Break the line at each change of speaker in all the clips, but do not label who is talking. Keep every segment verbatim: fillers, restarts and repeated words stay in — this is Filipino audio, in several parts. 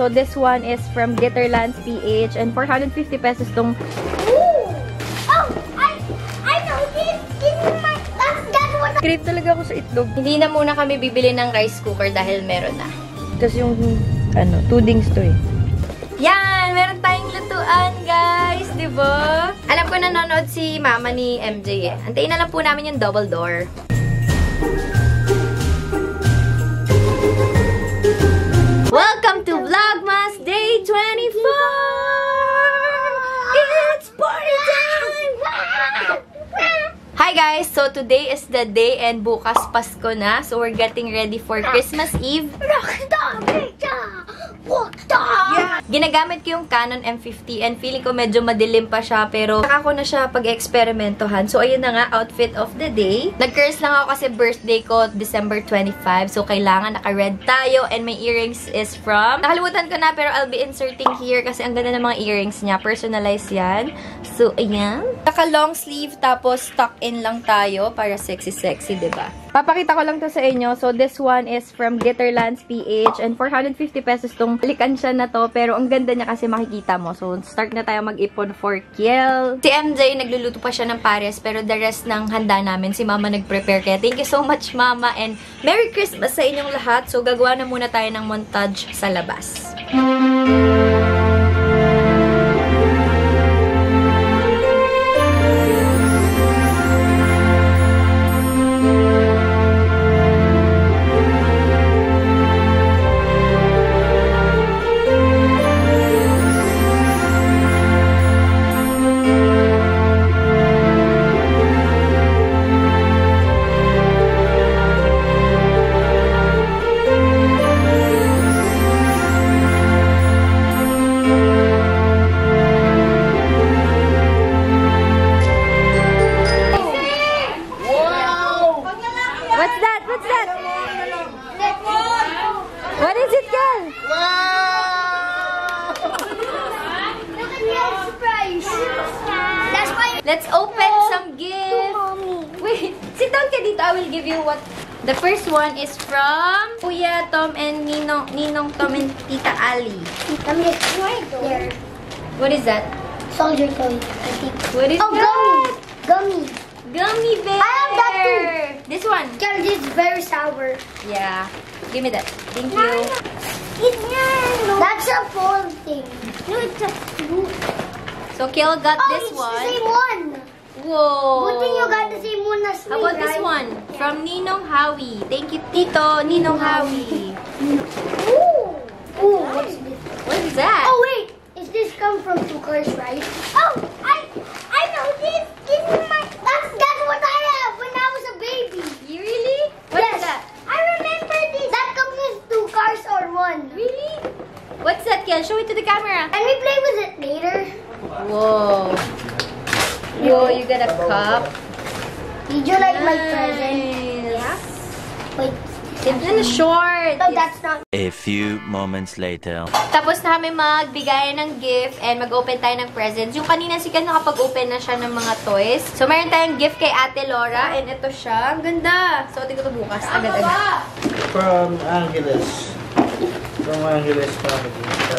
So, this one is from Glitterlands P H. And four hundred fifty pesos tong...
Ooh! Oh! I, I know this! This is my... That's, that's what I...
Crave talaga ako sa itlog.
Hindi na muna kami bibili ng rice cooker dahil meron na.
Kasi yung, ano, two dings to eh.
Yan! Meron tayong lutuan, guys! Diba? Alam ko nanonood si mama ni M J eh. Antayin na lang po namin yung double door. Welcome to Vlogmas Day twenty-four! It's party time! Hi guys! So today is the day and bukas Pasko na. So we're getting ready for Christmas Eve. Yeah. Ginagamit ko yung Canon M fifty and feeling ko medyo madilim pa siya pero saka ko na siya pag-eksperimentohan. So ayun na nga, outfit of the day. Nag-curse lang ako kasi birthday ko December twenty-five. So kailangan naka-red tayo and my earrings is from... Nakalimutan ko na pero I'll be inserting here kasi ang ganda ng mga earrings niya. Personalized yan. So ayan. Naka-long sleeve tapos tuck in lang tayo para sexy-sexy, diba?
Papakita ko lang to sa inyo. So, this one is from Glitterlands P H. And four hundred fifty pesos tong likansya na to. Pero ang ganda niya kasi makikita mo. So, start na tayo mag-ipon for Kiel.
Si M J, nagluluto pa siya ng pares. Pero the rest ng handa namin, si Mama nag-prepare. Kaya thank you so much, Mama. And Merry Christmas sa inyong lahat. So, gagawa na muna tayo ng montage sa labas. Let's open some gifts. Wait, sit down ka dito. I will give you what. The first one is from Kuya Tom and Ninong, Ninong Tom and Tita Ali.
Let me try there.
What is that?
Soldier toy, I think.
What is
oh,
that?
gummy. Gummy.
Gummy bear.
I have that too.
This one.
Yeah, this is very sour.
Yeah. Give me that. Thank you.
It's That's a full thing. No, it's a blue.
So, Kiel got
oh,
this
it's
one.
the same one.
Whoa.
Good thing you got the same one as me,
How about
right?
this one? From Ninong Howie. Thank you, Tito. Ninong Howie.
Ooh. Ooh, what's this?
What is that?
Oh, wait. Is this come from two cars, right? Oh, I I know this. This is my... That's, that's what I have when I was a baby.
You really? What
yes.
is that?
I remember this. That comes with two cars or one.
Really? What's that, Kiel? Show it to the camera.
Can we play with it later?
Whoa. Whoa, you got a cup.
Did you like my
Nice.
present? Yeah. Wait.
It's in the short.
No, that's not.
A few moments later.
Tapos na kami magbigay ng gift and mag-open tayo ng presents. Yung kanina si Ken nakapag-open na siya ng mga toys. So, meron tayong gift kay Ate Laura and ito siya. Ang ganda. So, tingnan ko ito bukas. Agad-agad.
From Angeles. From Angeles family.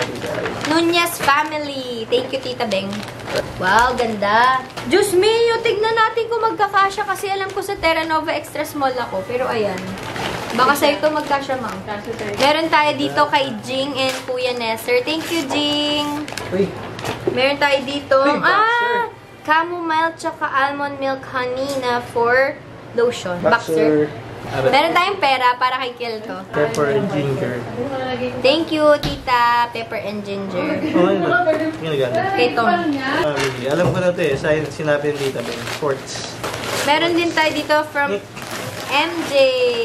Nunez family. Thank you, Tita Beng. Wow, ganda. Diyos mio, tignan natin kung magkakasya kasi alam ko sa Terra Nova Extra Small ako. Pero ayan. Baka sa'yo ito magkasya, ma'am. Meron tayo dito kay Jing and Kuya Nesser. Thank you, Jing.
Uy.
Meron tayo dito.
Uy,
Ah! Chamomile tsaka almond milk honey na for lotion. Boxer. Meron tayong pera para kay Kiel to.
Pepper and ginger.
Thank you, Tita. Pepper and ginger.
Oh, yun na. Yun na
Kay Tom.
Family. Alam ko na ito eh. Sa sinabi ng tita Ben. Sports.
Meron din tayo dito from M J.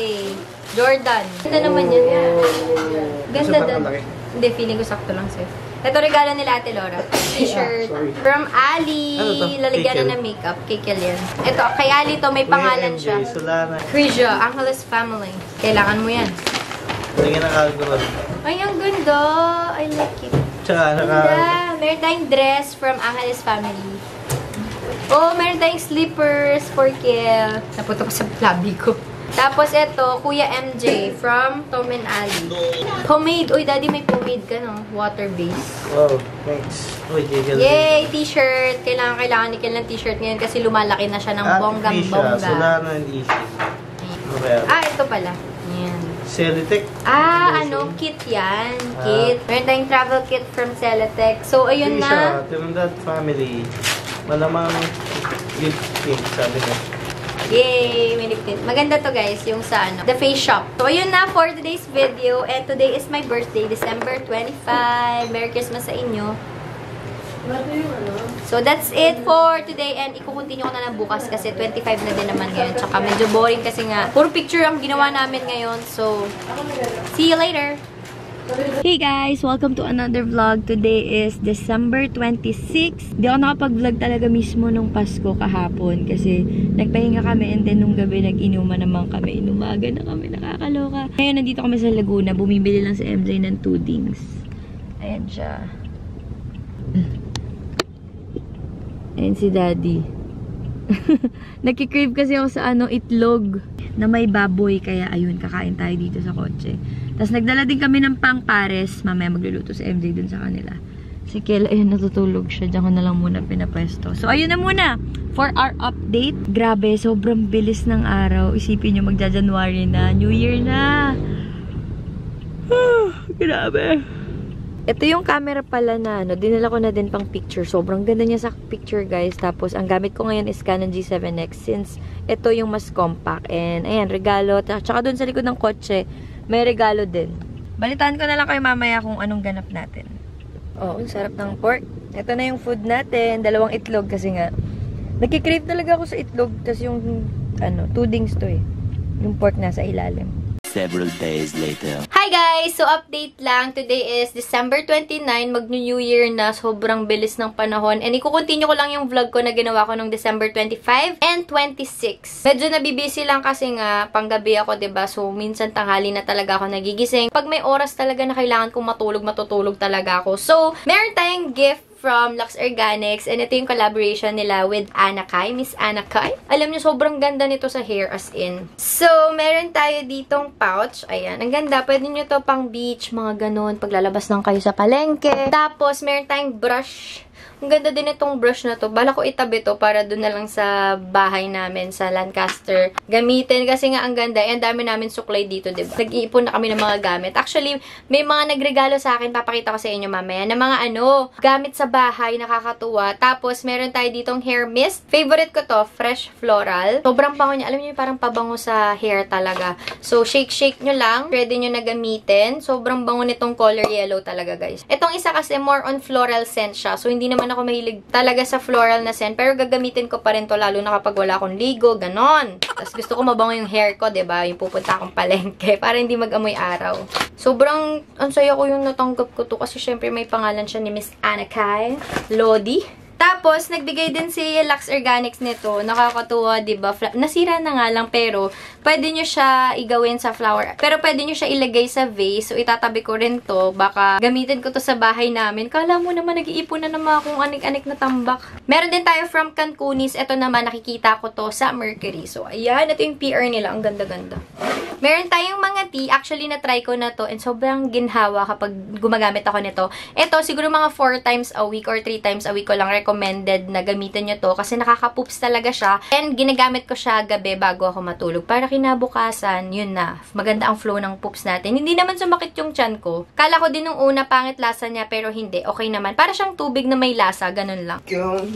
Jordan. Ganda naman yan. Ganda din. Hindi, feeling ko sakto lang sa'yo. Ito regalo nila Ate Laura. T-shirt. From Ali.
Ano to?
Lalagyan na ng makeup. Kay Kiel yan. Ito, kay Ali to may pangalan siya.
Solana.
Crisia, Angeles Family. Kailangan mo yan.
Tingin ang alcohol.
Ay, ang ganda. I like it.
Tsaka naka...
Ganda. Meron tayong dress from Angeles Family. Oh, meron tayong slippers for Kiel. Napunta ko sa labi ko. Tapos ito, Kuya M J from Tom and Ali. Pomade. Uy, Daddy, may pomade ka, no? Water base.
Wow, thanks. Uy, gigil.
Yay! T-shirt. Kailangan, kailangan ni Kel ng t-shirt ngayon kasi lumalaki na siya ng
Ah,
bonggang-bongga.
So, wala na hindi siya. Okay.
Ah, ito pala. Yan.
Ceritech.
Ah, ano? Kit yan. Kit. Meron tayong travel kit from Celetec. So, ayun
Hindi
na.
siya. Tinundat family. Malamang gift pink, sabi ko.
Yay! May lip tint. Maganda to guys, yung sa ano, The Face Shop. So, ayun na for today's video. And today is my birthday, December twenty-fifth. Merry Christmas sa inyo. So, that's it for today. And ikukontinue ko na lang bukas kasi twenty-five na din naman ngayon. Tsaka medyo boring kasi nga, puro picture ang ginawa namin ngayon. So, see you later!
Hey guys! Welcome to another vlog. Today is December twenty-sixth. Hindi ako nakapag-vlog talaga mismo nung Pasko kahapon kasi nagpahinga kami and then nung gabi nag-inuman naman kami. Inumaga na kami. Nakakaloka. Ngayon nandito kami sa Laguna. Bumibili lang si M J ng tudings. Ayan siya. Ayan si Daddy. Nagkikrave kasi ako sa ano, itlog na may baboy. Kaya ayun, kakain tayo dito sa kotse. Tapos nagdala din kami ng pang pares. Mamaya magluluto si M J dun sa kanila. Si Kel, ayun, natutulog siya. Diyan ko na lang muna pinapwesto. So, ayun na muna. For our update. Grabe, sobrang bilis ng araw. Isipin nyo, magja-January na. New Year na. Grabe. Ito yung camera pala na, ano, dinala ko na din pang picture. Sobrang ganda niya sa picture, guys. Tapos, ang gamit ko ngayon is Canon G seven X since ito yung mas compact. And, ayan, regalo. Tsaka dun sa likod ng kotse, may regalo din. Balitaan ko na lang kayo mamaya kung anong ganap natin. Oh, ang sarap ng pork. Ito na yung food natin. Dalawang itlog kasi nga. Nagkikrave talaga ako sa itlog. Tapos yung, ano, tudings to eh. Yung pork nasa ilalim.
Several days later.
Hi guys! So, update lang. Today is December twenty-ninth. Mag-New Year na. Sobrang bilis ng panahon. And ikukontinue ko lang yung vlog ko na ginawa ko nung December twenty-fifth and twenty-sixth. Medyo nabibisi lang kasi nga, panggabi ako, diba? So, minsan tanghali na talaga ako nagigising. Pag may oras talaga na kailangan kong matulog, matutulog talaga ako. So, meron tayong gift from Lux Organics. And ito yung collaboration nila with Anna Kai. Miss Anna Kai. Alam nyo, sobrang ganda nito sa hair as in. So, meron tayo ditong pouch. Ayan. Ang ganda. Pwede nyo to pang beach, mga ganun. Paglalabas lang kayo sa palengke. Tapos, meron tayong brush. Ang ganda din itong brush na to. Bala ko itabi to para doon na lang sa bahay namin sa Lancaster gamitin. Kasi nga ang ganda. Ang dami namin suklay dito, diba? Nag-iipon na kami ng mga gamit. Actually, may mga nagregalo sa akin. Papakita ko sa inyo mamaya. Na mga ano, gamit sa bahay. Nakakatuwa. Tapos, meron tayo ditong hair mist. Favorite ko to, Fresh Floral. Sobrang bango niya. Alam niyo, parang pabango sa hair talaga. So, shake-shake nyo lang. Pwede nyo na gamitin. Sobrang bango nitong color yellow talaga, guys. Itong isa kasi more on floral scent siya. So, hindi naman ako mahilig talaga sa floral na scent. Pero gagamitin ko pa rin to lalo na kapag wala akong ligo. Ganon. Tapos gusto ko mabango yung hair ko, diba? Yung pupunta akong palengke. Para hindi mag-amoy araw. Sobrang, ang saya ko yung natanggap ko to. Kasi syempre may pangalan siya ni Miss Anna Kai Lodi. Tapos, nagbigay din si Lux Organics nito. Nakakatuwa, diba? Nasira na nga lang, pero pwede nyo siya igawin sa flower. Pero pwede nyo siya ilagay sa vase. So, itatabi ko rin to. Baka gamitin ko to sa bahay namin. Kala mo naman, nag-iipon na naman akong anik-anik na tambak. Meron din tayo from Cancunis. Ito naman, nakikita ko to sa Mercury. So, ayan. Ito yung P R nila. Ang ganda-ganda. Meron tayong mga tea. Actually, na-try ko na to. And sobrang ginhawa kapag gumagamit ako nito. Ito, siguro mga four times a week or three times a week ko lang recommended na gamitin nyo to kasi nakaka-poops talaga siya. And ginagamit ko siya gabi bago ako matulog. Para kinabukasan, yun na. Maganda ang flow ng poops natin. Hindi naman sumakit yung tiyan ko. Kala ko din nung una pangit lasa niya pero hindi. Okay naman. Para siyang tubig na may lasa. Ganun lang.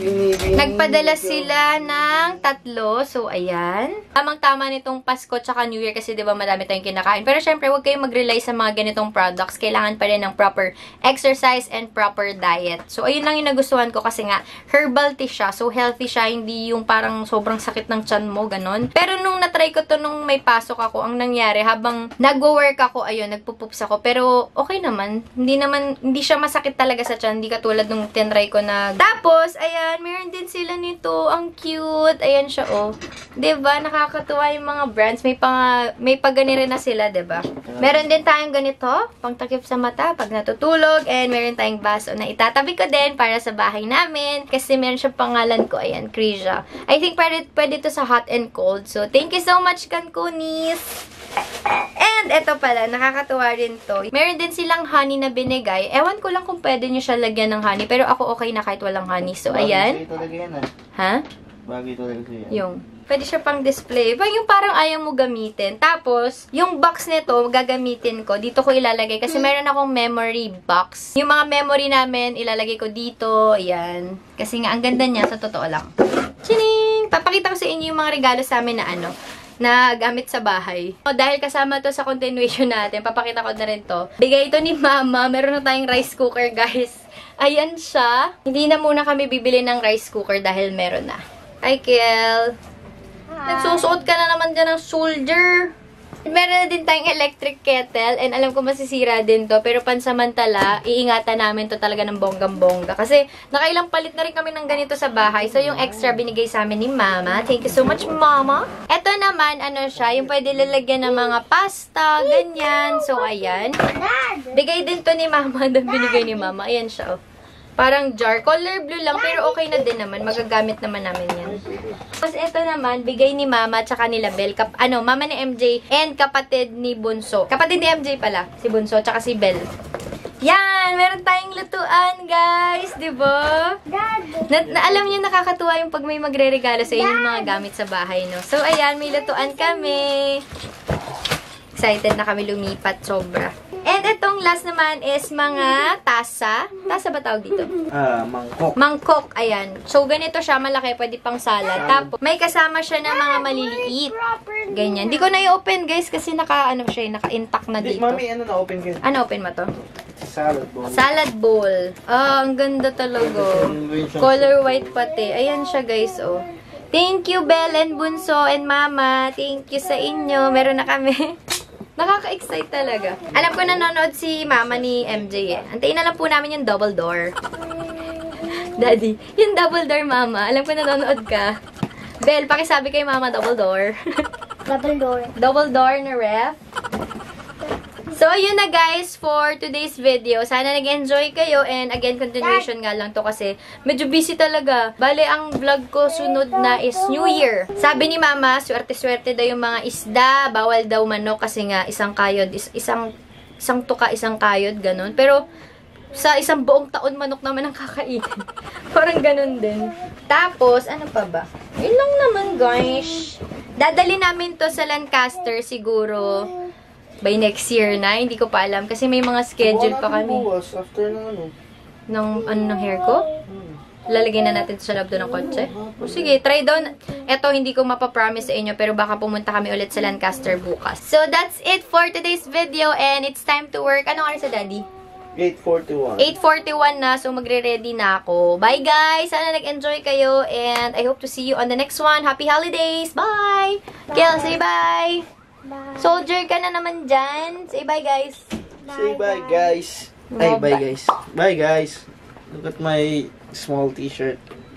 Nagpadala sila ng tatlo. So, ayan. Tamang-tama nitong Pasko tsaka New Year kasi diba madami tayong kinakain. Pero syempre, huwag kayong mag-rely sa mga ganitong products. Kailangan pa rin ng proper exercise and proper diet. So, ayun lang yung nagustuhan ko kasi nga herbal tea siya. So, healthy siya. Hindi yung parang sobrang sakit ng tiyan mo, ganon. Pero nung natry ko to nung may pasok ako, ang nangyari, habang nagwo-work ako, ayun, nagpupups ako. Pero, okay naman. Hindi naman, hindi siya masakit talaga sa tiyan. Hindi katulad nung tinry ko na. Tapos, ayan, meron din sila nito. Ang cute. Ayan siya, oh. Diba? Nakakatuwa yung mga brands. May pang, may pagani rin na sila, diba? Meron din tayong ganito, pang takip sa mata pag natutulog. And meron tayong baso na itatabi ko din para sa bahay namin. akin. Kasi meron siya pangalan ko. Ayan, Krisha. I think pwede, pwede to sa hot and cold. So, thank you so much, Cancunis! And eto pala, nakakatuwa rin to. Meron din silang honey na binigay. Ewan ko lang kung pwede nyo siya lagyan ng honey. Pero ako okay na kahit walang honey. So, ayan.
Bagay talaga yan ah.
Ha?
Bagay talaga yan.
Yung. Pwede siya pang display. Ba, yung parang ayaw mo gamitin. Tapos, yung box nito, gagamitin ko. Dito ko ilalagay. Kasi meron akong memory box. Yung mga memory namin, ilalagay ko dito. Ayan. Kasi nga, ang ganda niya, sa totoo lang. Chining! Papakita ko sa inyo yung mga regalo sa amin na ano, na gamit sa bahay. O, dahil kasama to sa continuation natin, papakita ko na rin to. Bigay ito ni Mama. Meron na tayong rice cooker, guys. Ayan siya. Hindi na muna kami bibili ng rice cooker dahil meron na. Hi, Kel. Nagsusuot ka na naman dyan ng soldier. Meron na din tayong electric kettle and alam ko masisira din to. Pero pansamantala, iingatan namin to talaga ng bonggang-bongga. Kasi nakailang palit na rin kami ng ganito sa bahay. So yung extra binigay sa amin ni Mama. Thank you so much, Mama. Ito naman, ano siya, yung pwede lalagyan ng mga pasta, ganyan. So ayan. Bigay din to ni Mama. Binigay ni Mama. Ayan siya, oh. Parang jar. Color blue lang, pero okay na din naman. Magagamit naman namin yan. Tapos ito naman, bigay ni Mama tsaka ni Bel. Kap ano, Mama ni M J and kapatid ni Bunso. Kapatid ni M J pala. Si Bunso tsaka si Bel. Yan! Meron tayong lutuan, guys! Diba? Na, na, alam niyo, nakakatuwa yung pag may magre-regalo sa inyo yung mga gamit sa bahay, no? So, ayan, may lutuan kami. Excited na kami lumipat, sobra. And itong last naman is mga tasa. Tasa ba tawag dito?
Ah, mangkok.
Mangkok, ayan. So, ganito siya, malaki, pwede pang salad. Tapos, may kasama siya ng mga maliliit. Ganyan. Hindi ko na i-open, guys, kasi naka, ano siya, naka-intact na
Di,
dito.
mami, ano na open ka?
Ano, open mo to?
Salad bowl.
Salad bowl. Ah, ang ganda talaga. Color white pati. Ayan siya, guys, oh. Thank you, Belle and Bunso and Mama. Thank you sa inyo. Meron na kami. Nakaka-excite talaga. Alam ko nanonood si Mama ni M J eh. Antayin na lang po namin yung double door. Daddy, yung double door, Mama. Alam ko nanonood ka. Belle, pakisabi kay Mama, double door.
Double door.
Double door na ref. So, yun na guys for today's video. Sana nag-enjoy kayo and again, continuation nga lang to kasi medyo busy talaga. Bale, ang vlog ko sunod na is New Year. Sabi ni Mama, swerte-swerte daw yung mga isda, bawal daw manok kasi nga isang kayod, is, isang, isang tuka, isang kayod, ganun. Pero, sa isang buong taon, manok naman ang kakainin. Parang ganun din. Tapos, ano pa ba? Yun lang naman, guys. Dadali namin to sa Lancaster siguro by next year na. Hindi ko pa alam. Kasi may mga schedule pa kami.
Bukas, after ng ano?
Ng, ano, ng hair ko? Lalagay na natin sa loob doon ng kotse. O sige, try daw. Eto, hindi ko mapapromise sa inyo, pero baka pumunta kami ulit sa Lancaster bukas. So, that's it for today's video and it's time to work. Anong oras sa Daddy?
eight forty-one.
eight forty-one na, so magre-ready na ako. Bye guys! Sana nag-enjoy kayo and I hope to see you on the next one. Happy holidays! Bye!
Bye.
Kel, say bye!
Bye.
Soldier ka na naman dyan. Say bye, guys.
Say bye, guys.
No,
Ay, bye,
bye.
guys. Bye, guys. Look at my small t-shirt.